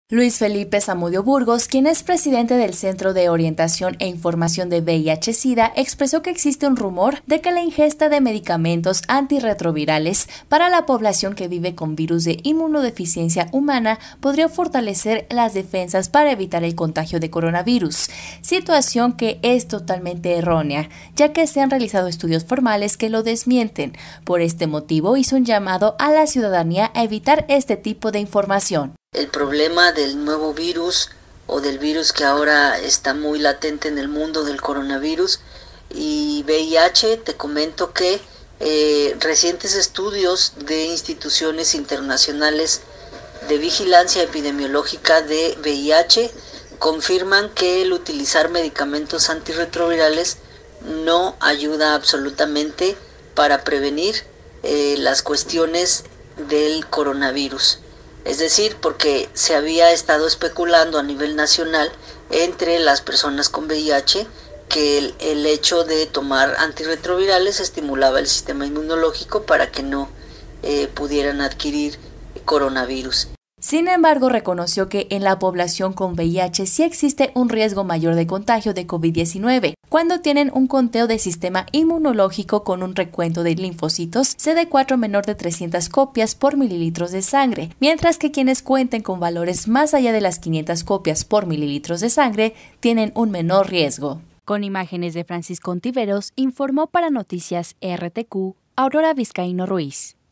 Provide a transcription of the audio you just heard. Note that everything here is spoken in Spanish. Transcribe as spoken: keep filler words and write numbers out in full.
Luis Felipe Zamudio Burgos, quien es presidente del Centro de Orientación e Información de V I H-Sida, expresó que existe un rumor de que la ingesta de medicamentos antirretrovirales para la población que vive con virus de inmunodeficiencia humana podría fortalecer las defensas para evitar el contagio de coronavirus, situación que es totalmente errónea, ya que se han realizado estudios formales que lo desmienten. Por este motivo, hizo un llamado a la ciudadanía a evitar este tipo de información. El problema del nuevo virus o del virus que ahora está muy latente en el mundo del coronavirus y V I H, te comento que eh, recientes estudios de instituciones internacionales de vigilancia epidemiológica de V I H confirman que el utilizar medicamentos antirretrovirales no ayuda absolutamente para prevenir eh, las cuestiones del coronavirus. Es decir, porque se había estado especulando a nivel nacional entre las personas con V I H que el, el hecho de tomar antirretrovirales estimulaba el sistema inmunológico para que no eh, pudieran adquirir coronavirus. Sin embargo, reconoció que en la población con V I H sí existe un riesgo mayor de contagio de COVID diecinueve, cuando tienen un conteo de sistema inmunológico con un recuento de linfocitos C D cuatro menor de trescientas copias por mililitros de sangre, mientras que quienes cuenten con valores más allá de las quinientas copias por mililitros de sangre tienen un menor riesgo. Con imágenes de Francisco Ontiveros, informó para Noticias R T Q, Aurora Vizcaíno Ruiz.